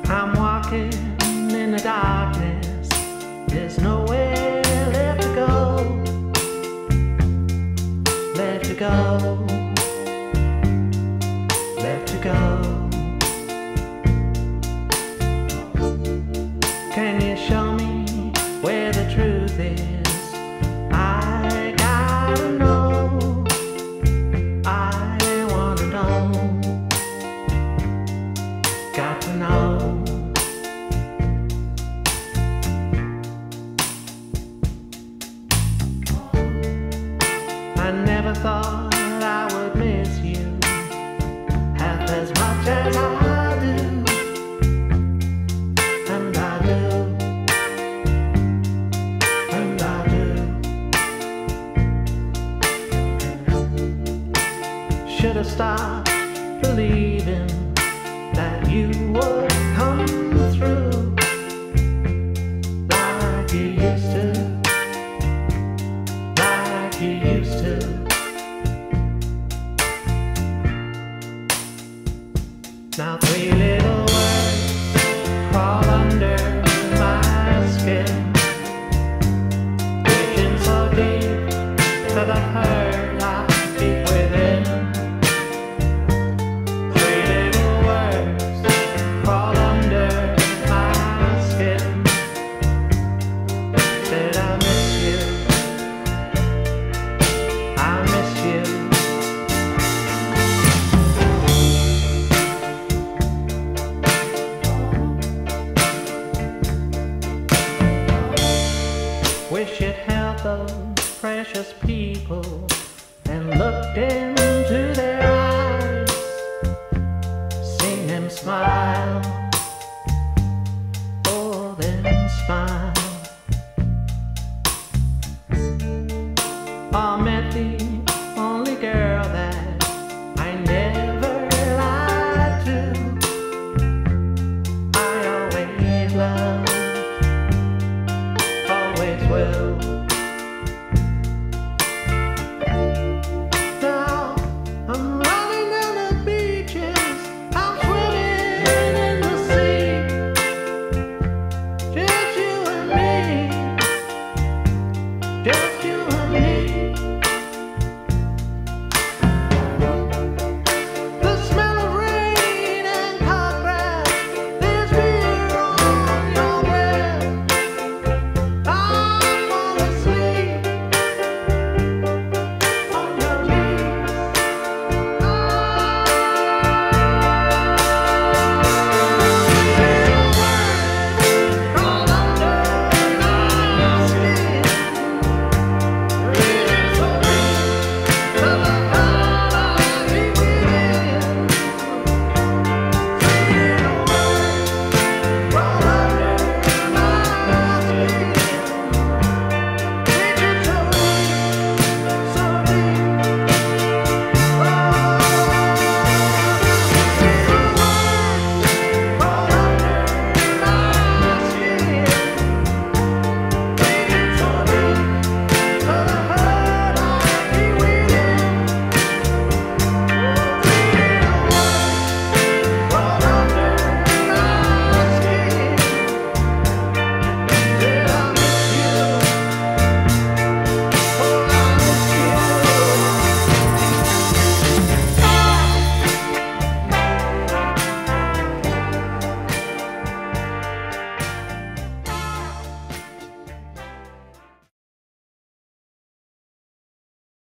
I'm walking in the darkness. There's nowhere left to go. Left to go. Left to go. Can you show me where the truth is? I gotta know. I wanna know. Got to know. I never thought I would miss you half as much as I do. And I do. And I do. Should have stopped believing that you would come through like you used to, like you used to. Now 3 little words crawl under my skin, reaching so deep to the hurt I deep within. 3 little words crawl under my skin. Said I miss you, I miss you. Wish you'd held those precious people and looked into their eyes, seen them smile, oh them smile.